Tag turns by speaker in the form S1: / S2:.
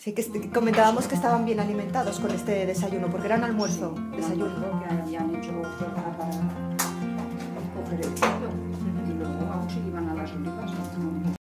S1: Sí, que comentábamos que estaban bien alimentados con este desayuno, porque era un almuerzo,
S2: Sí, me
S1: desayuno.
S2: acuerdo que habían hecho